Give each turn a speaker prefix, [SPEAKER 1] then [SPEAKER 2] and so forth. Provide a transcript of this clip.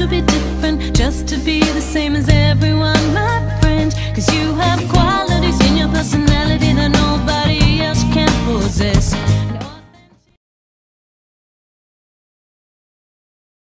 [SPEAKER 1] to be different, just to be the same as everyone, my friend. 'Cause you have